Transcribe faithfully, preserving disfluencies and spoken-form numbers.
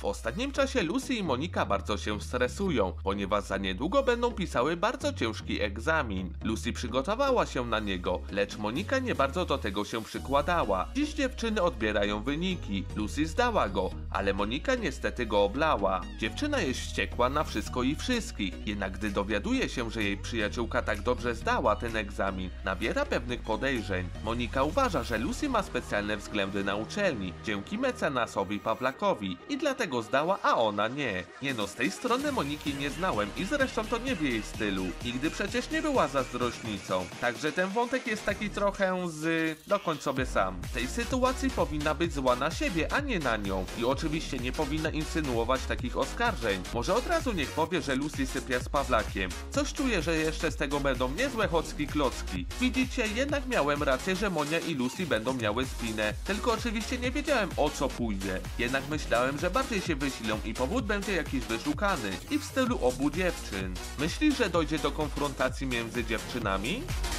W ostatnim czasie Lucy i Monika bardzo się stresują, ponieważ za niedługo będą pisały bardzo ciężki egzamin. Lucy przygotowała się na niego, lecz Monika nie bardzo do tego się przykładała. Dziś dziewczyny odbierają wyniki. Lucy zdała go, ale Monika niestety go oblała. Dziewczyna jest wściekła na wszystko i wszystkich, jednak gdy dowiaduje się, że jej przyjaciółka tak dobrze zdała ten egzamin, nabiera pewnych podejrzeń. Monika uważa, że Lucy ma specjalne względy na uczelni, dzięki mecenasowi Pawlakowi i dlatego zdała, a ona nie. Nie no, z tej strony Moniki nie znałem i zresztą to nie w jej stylu. Nigdy przecież nie była zazdrośnicą. Także ten wątek jest taki trochę z... dokończ sobie sam. W tej sytuacji powinna być zła na siebie, a nie na nią. I oczywiście nie powinna insynuować takich oskarżeń. Może od razu niech powie, że Lucy sypia z Pawlakiem. Coś czuję, że jeszcze z tego będą niezłe chocki klocki. Widzicie, jednak miałem rację, że Monia i Lucy będą miały spinę. Tylko oczywiście nie wiedziałem, o co pójdzie. Jednak myślałem, że bardziej się wysilą i powód będzie jakiś wyszukany. I w stylu obu dziewczyn. Myślisz, że dojdzie do konfrontacji między dziewczynami?